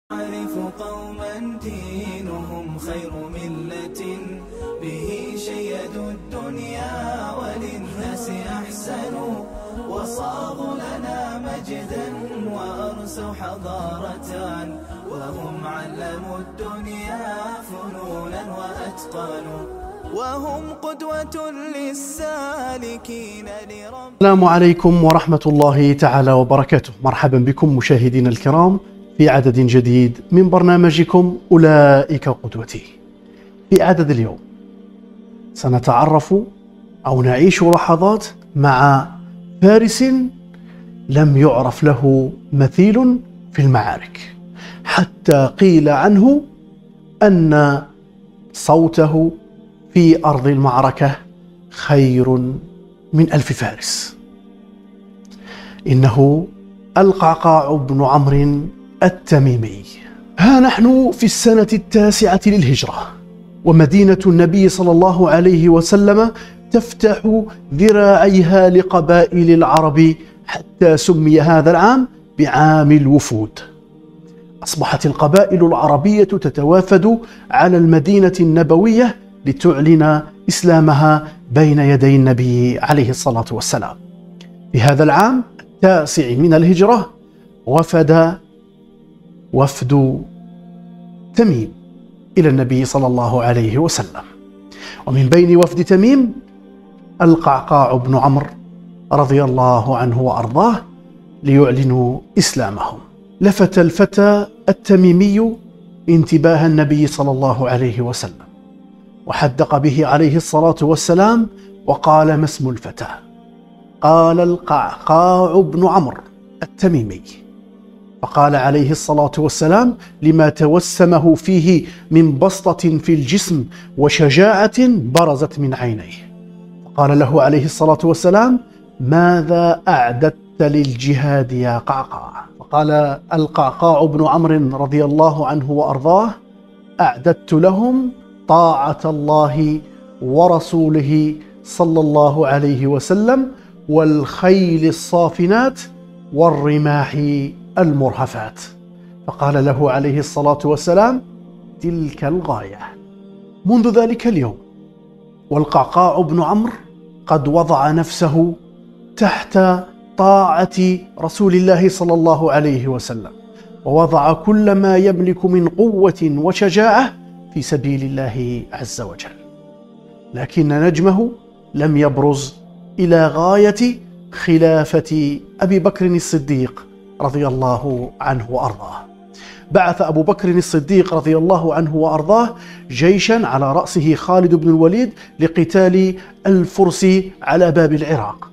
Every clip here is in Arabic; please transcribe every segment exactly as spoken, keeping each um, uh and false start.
أعرف قوما دينهم خير ملة به شيدوا الدنيا وللناس أحسنوا وصاغوا لنا مجدا وأرسوا حضارة وهم علموا الدنيا فنونا وأتقنوا وهم قدوة للسالكين لرب. السلام عليكم ورحمة الله تعالى وبركاته. مرحبا بكم مشاهدينا الكرام في عدد جديد من برنامجكم أولئك قدوتي. في عدد اليوم سنتعرف أو نعيش لحظات مع فارس لم يعرف له مثيل في المعارك، حتى قيل عنه أن صوته في أرض المعركة خير من ألف فارس. إنه القعقاع بن عمرو التميمي. ها نحن في السنة التاسعة للهجرة، ومدينة النبي صلى الله عليه وسلم تفتح ذراعيها لقبائل العرب، حتى سمي هذا العام بعام الوفود. أصبحت القبائل العربية تتوافد على المدينة النبوية لتعلن إسلامها بين يدي النبي عليه الصلاة والسلام. في هذا العام التاسع من الهجرة وفد وفد تميم إلى النبي صلى الله عليه وسلم، ومن بين وفد تميم القعقاع بن عمرو رضي الله عنه وأرضاه ليعلنوا إسلامهم. لفت الفتى التميمي انتباه النبي صلى الله عليه وسلم، وحدق به عليه الصلاة والسلام وقال: ما اسم الفتى؟ قال: القعقاع بن عمرو التميمي. فقال عليه الصلاة والسلام لما توسمه فيه من بسطة في الجسم وشجاعة برزت من عينيه، فقال له عليه الصلاة والسلام: ماذا أعددت للجهاد يا قعقاع؟ فقال القعقاع بن عمرو رضي الله عنه وأرضاه: أعددت لهم طاعة الله ورسوله صلى الله عليه وسلم والخيل الصافنات والرماح المرهفات. فقال له عليه الصلاة والسلام: تلك الغاية. منذ ذلك اليوم والقعقاع بن عمرو قد وضع نفسه تحت طاعة رسول الله صلى الله عليه وسلم، ووضع كل ما يملك من قوة وشجاعة في سبيل الله عز وجل، لكن نجمه لم يبرز إلى غاية خلافة أبي بكر الصديق رضي الله عنه وأرضاه. بعث أبو بكر الصديق رضي الله عنه وأرضاه جيشا على رأسه خالد بن الوليد لقتال الفرس على باب العراق.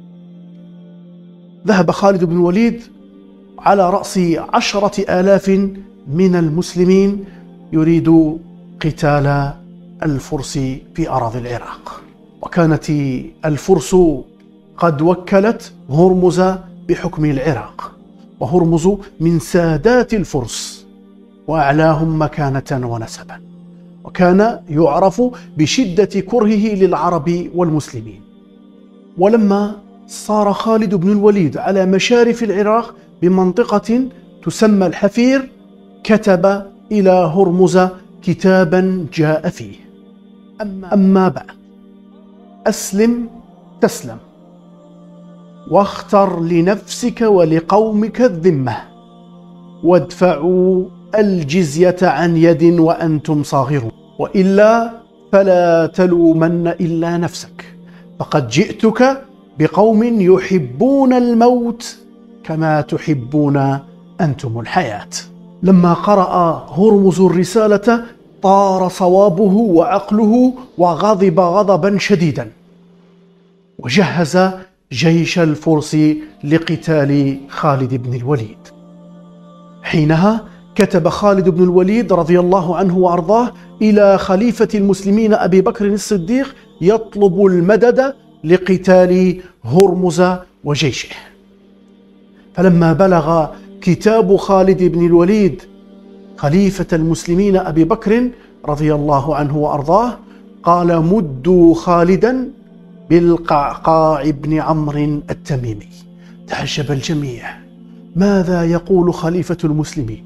ذهب خالد بن الوليد على رأس عشرة آلاف من المسلمين يريد قتال الفرس في أراضي العراق، وكانت الفرس قد وكلت هرمز بحكم العراق، وهرمز من سادات الفرس وأعلاهم مكانة ونسبا، وكان يعرف بشدة كرهه للعرب والمسلمين. ولما صار خالد بن الوليد على مشارف العراق بمنطقة تسمى الحفير، كتب إلى هرمز كتابا جاء فيه: أما بعد، أسلم تسلم، واختر لنفسك ولقومك الذمة، وادفعوا الجزية عن يد وأنتم صاغرون، وإلا فلا تلومن إلا نفسك، فقد جئتك بقوم يحبون الموت كما تحبون أنتم الحياة. لما قرأ هرمز الرسالة طار صوابه وعقله وغضب غضبا شديدا، وجهز جيش الفرس لقتال خالد بن الوليد. حينها كتب خالد بن الوليد رضي الله عنه وأرضاه إلى خليفة المسلمين أبي بكر الصديق يطلب المدد لقتال هرمز وجيشه. فلما بلغ كتاب خالد بن الوليد خليفة المسلمين أبي بكر رضي الله عنه وأرضاه، قال: مدوا خالدا بالقعقاع بن عمرو التميمي. تعجب الجميع، ماذا يقول خليفة المسلمين؟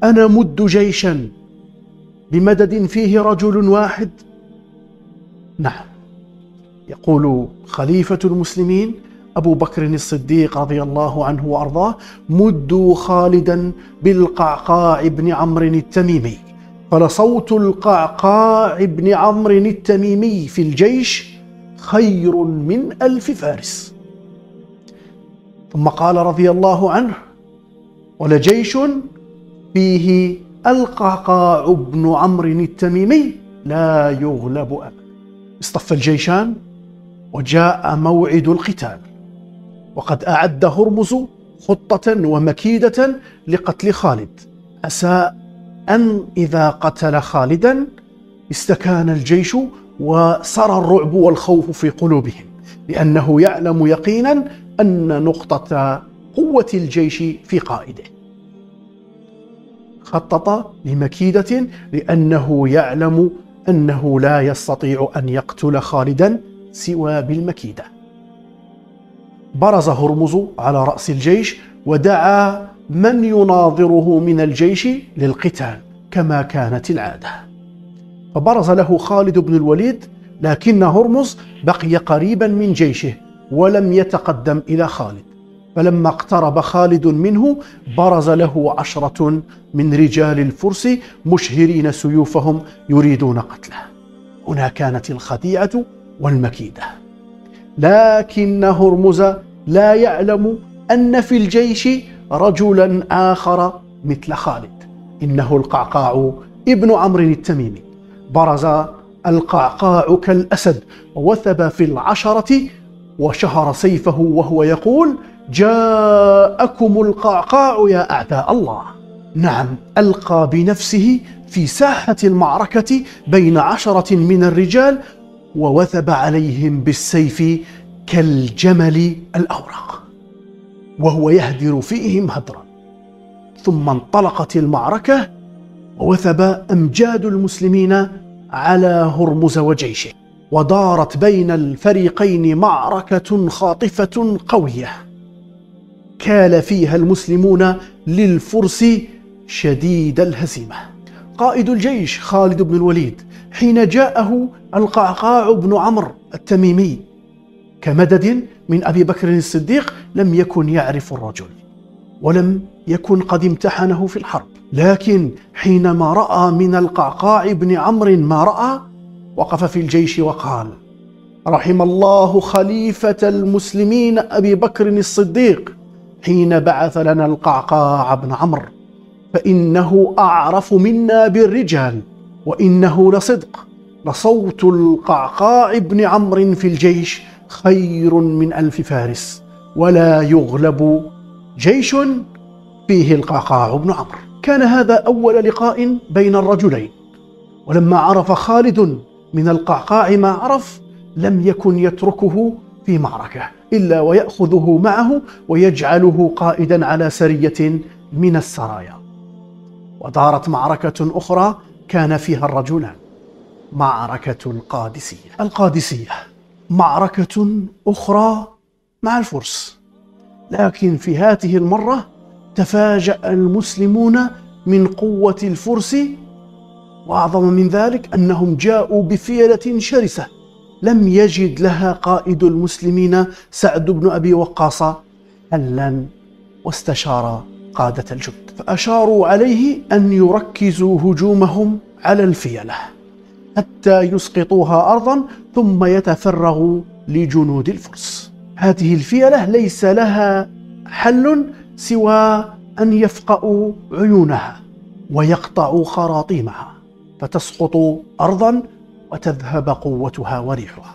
أنا مد جيشا بمدد فيه رجل واحد؟ نعم. يقول خليفة المسلمين أبو بكر الصديق رضي الله عنه وأرضاه: مدوا خالدا بالقعقاع بن عمرو التميمي، فلصوت القعقاع بن عمرو التميمي في الجيش خير من ألف فارس. ثم قال رضي الله عنه: ولجيش فيه القعقاع بن عمرو التميمي لا يغلب أبدا. اصطف الجيشان وجاء موعد القتال، وقد أعد هرمز خطة ومكيدة لقتل خالد، عسى أن إذا قتل خالدا استكان الجيش وسرى الرعب والخوف في قلوبهم، لأنه يعلم يقينا أن نقطة قوة الجيش في قائده. خطط لمكيدة لأنه يعلم أنه لا يستطيع أن يقتل خالدا سوى بالمكيدة. برز هرمز على رأس الجيش ودعا من يناظره من الجيش للقتال كما كانت العادة، فبرز له خالد بن الوليد، لكن هرمز بقي قريبا من جيشه ولم يتقدم إلى خالد، فلما اقترب خالد منه برز له عشرة من رجال الفرس مشهرين سيوفهم يريدون قتله. هنا كانت الخديعة والمكيدة، لكن هرمز لا يعلم أن في الجيش رجلا آخر مثل خالد، إنه القعقاع ابن عمرو التميمي. برز القعقاع كالأسد ووثب في العشرة وشهر سيفه وهو يقول: جاءكم القعقاع يا أعداء الله. نعم، ألقى بنفسه في ساحة المعركة بين عشرة من الرجال ووثب عليهم بالسيف كالجمل الأورق وهو يهدر فيهم هدرا. ثم انطلقت المعركة ووثب أمجاد المسلمين على هرمز وجيشه، ودارت بين الفريقين معركة خاطفة قوية كال فيها المسلمون للفرس شديد الهزيمة. قائد الجيش خالد بن الوليد حين جاءه القعقاع بن عمرو التميمي كمدد من أبي بكر الصديق لم يكن يعرف الرجل ولم يكن قد امتحنه في الحرب، لكن حينما رأى من القعقاع بن عمرو ما رأى وقف في الجيش وقال: رحم الله خليفة المسلمين أبي بكر الصديق حين بعث لنا القعقاع بن عمرو، فإنه أعرف منا بالرجال وإنه لصدق، لصوت القعقاع بن عمرو في الجيش خير من ألف فارس، ولا يغلب جيش فيه القعقاع بن عمرو. كان هذا أول لقاء بين الرجلين، ولما عرف خالد من القعقاع ما عرف لم يكن يتركه في معركة إلا ويأخذه معه ويجعله قائدا على سرية من السرايا. ودارت معركة أخرى كان فيها الرجلان، معركة القادسية. القادسية معركة أخرى مع الفرس، لكن في هذه المرة تفاجأ المسلمون من قوة الفرس، وأعظم من ذلك أنهم جاءوا بفيلة شرسة لم يجد لها قائد المسلمين سعد بن أبي وقاص حلا، واستشار قادة الجند فأشاروا عليه أن يركزوا هجومهم على الفيلة حتى يسقطوها أرضا ثم يتفرغوا لجنود الفرس. هذه الفيلة ليس لها حل سوى أن يفقأوا عيونها ويقطعوا خراطيمها فتسقط أرضا وتذهب قوتها وريحها.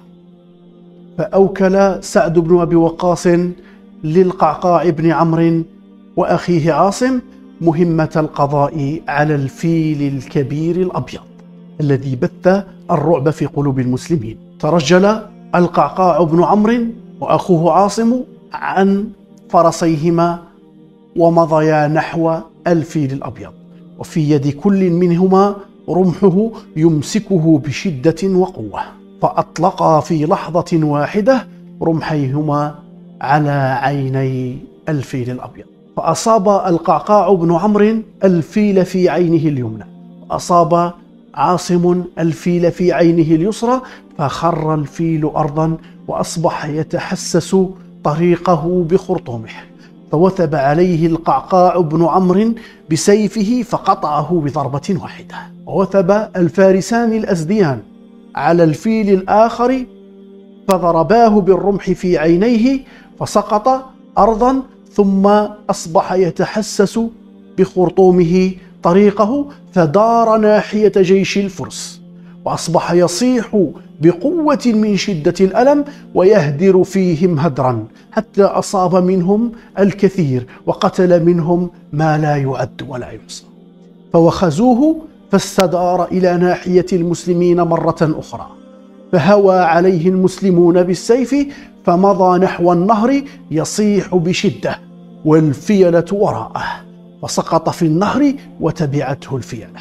فأوكل سعد بن أبي وقاص للقعقاع بن عمرو وأخيه عاصم مهمة القضاء على الفيل الكبير الأبيض الذي بث الرعب في قلوب المسلمين. ترجل القعقاع بن عمرو وأخوه عاصم عن فرسيهما ومضيا نحو الفيل الأبيض، وفي يد كل منهما رمحه يمسكه بشدة وقوة، فأطلقا في لحظة واحدة رمحيهما على عيني الفيل الأبيض، فأصاب القعقاع بن عمرو الفيل في عينه اليمنى، وأصاب عاصم الفيل في عينه اليسرى، فخر الفيل أرضا وأصبح يتحسس طريقه بخرطومه، فوثب عليه القعقاع بن عمرو بسيفه فقطعه بضربة واحدة. ووثب الفارسان الأزديان على الفيل الآخر فضرباه بالرمح في عينيه فسقط أرضا، ثم أصبح يتحسس بخرطومه طريقه فدار ناحية جيش الفرس، وأصبح يصيح بقوة من شدة الألم ويهدر فيهم هدرا، حتى أصاب منهم الكثير وقتل منهم ما لا يعد ولا يحصى. فوخزوه فاستدار إلى ناحية المسلمين مرة أخرى، فهوى عليه المسلمون بالسيف فمضى نحو النهر يصيح بشدة والفيلة وراءه، فسقط في النهر وتبعته الفيلة.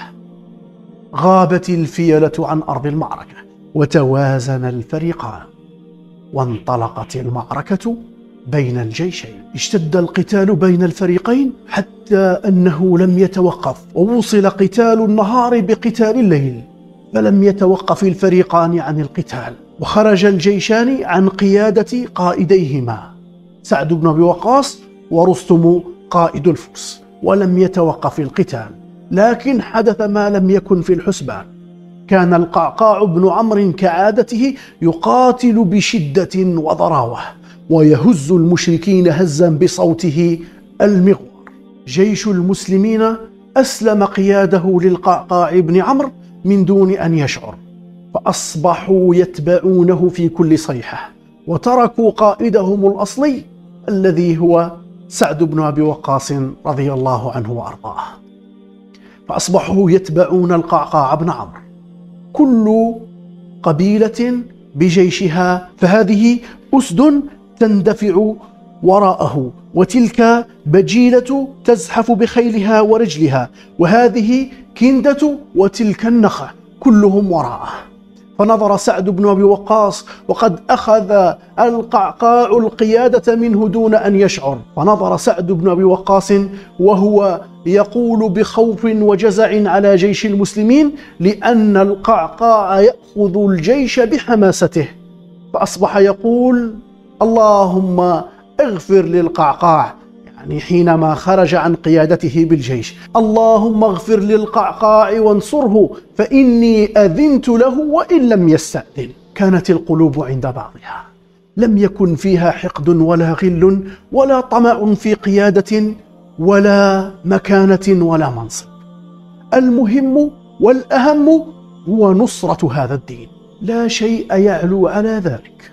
غابت الفيلة عن أرض المعركة وتوازن الفريقان، وانطلقت المعركة بين الجيشين. اشتد القتال بين الفريقين حتى أنه لم يتوقف، ووصل قتال النهار بقتال الليل، فلم يتوقف الفريقان عن القتال. وخرج الجيشان عن قيادة قائديهما سعد بن أبي وقاص ورستم قائد الفرس، ولم يتوقف القتال. لكن حدث ما لم يكن في الحسبان. كان القعقاع بن عمرو كعادته يقاتل بشدة وضراوة ويهز المشركين هزا بصوته المغوار. جيش المسلمين أسلم قياده للقعقاع بن عمرو من دون أن يشعر، فأصبحوا يتبعونه في كل صيحة، وتركوا قائدهم الأصلي الذي هو سعد بن أبي وقاص رضي الله عنه وأرضاه. فأصبحوا يتبعون القعقاع بن عمرو، كل قبيلة بجيشها، فهذه أسد تندفع وراءه، وتلك بجيلة تزحف بخيلها ورجلها، وهذه كندة، وتلك النخة، كلهم وراءه. فنظر سعد بن أبي وقاص وقد أخذ القعقاع القيادة منه دون أن يشعر، فنظر سعد بن أبي وقاص وهو يقول بخوف وجزع على جيش المسلمين لأن القعقاع يأخذ الجيش بحماسته، فأصبح يقول: اللهم اغفر للقعقاع، يعني حينما خرج عن قيادته بالجيش، اللهم اغفر للقعقاع وانصره فإني أذنت له وإن لم يستأذن. كانت القلوب عند بعضها، لم يكن فيها حقد ولا غل ولا طمع في قيادة ولا مكانة ولا منصب. المهم والأهم هو نصرة هذا الدين، لا شيء يعلو على ذلك.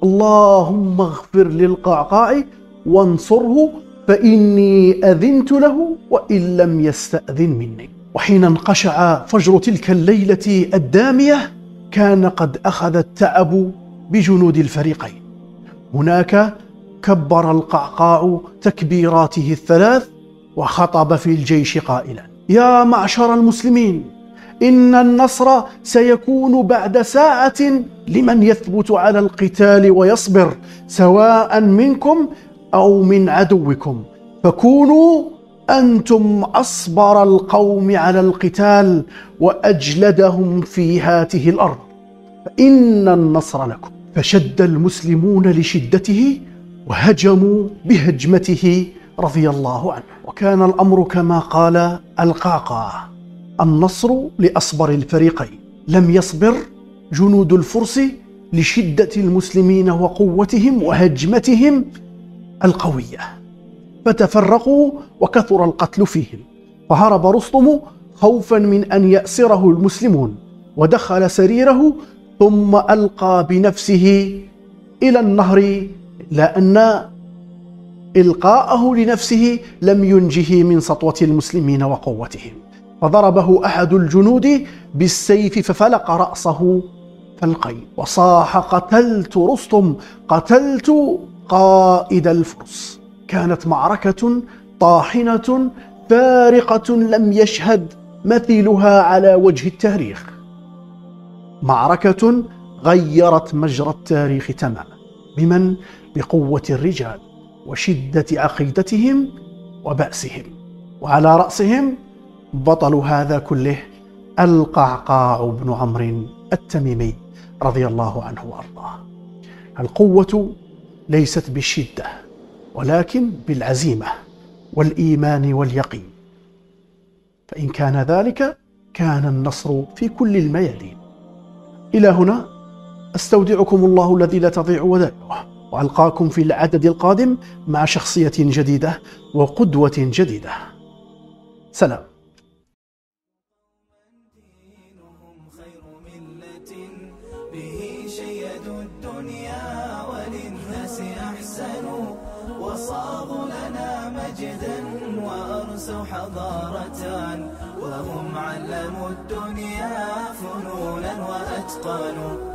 اللهم اغفر للقعقاع وانصره فإني أذنت له وإن لم يستأذن مني. وحين انقشع فجر تلك الليلة الدامية كان قد أخذ التعب بجنود الفريقين. هناك كبر القعقاع تكبيراته الثلاث وخطب في الجيش قائلا: يا معشر المسلمين، إن النصر سيكون بعد ساعة لمن يثبت على القتال ويصبر، سواء منكم أو من عدوكم، فكونوا أنتم أصبر القوم على القتال وأجلدهم في هاته الأرض، فإن النصر لكم. فشد المسلمون لشدته وهجموا بهجمته رضي الله عنه. وكان الأمر كما قال القعقاع: النصر لأصبر الفريقين. لم يصبر جنود الفرس لشدة المسلمين وقوتهم وهجمتهم القوية، فتفرقوا وكثر القتل فيهم، فهرب رستم خوفا من أن يأسره المسلمون، ودخل سريره ثم ألقى بنفسه إلى النهر، لأن إلقاءه لنفسه لم ينجه من سطوة المسلمين وقوتهم، فضربه أحد الجنود بالسيف ففلق رأسه فالقين، وصاح: قتلت رستم، قتلت قائد الفرس. كانت معركة طاحنة فارقة لم يشهد مثيلها على وجه التاريخ، معركة غيرت مجرى التاريخ تماما، بمن؟ بقوة الرجال وشدة عقيدتهم وبأسهم، وعلى رأسهم بطل هذا كله القعقاع بن عمرو التميمي رضي الله عنه وأرضاه. القوة ليست بالشدة ولكن بالعزيمة والإيمان واليقين، فإن كان ذلك كان النصر في كل الميادين. إلى هنا أستودعكم الله الذي لا تضيع ودائعه، وألقاكم في العدد القادم مع شخصية جديدة وقدوة جديدة. سلام. به شيدوا الدنيا وللناس أحسنوا، وصاغوا لنا مجدا وأرسوا حضارة، وهم علموا الدنيا فنونا وأتقنوا.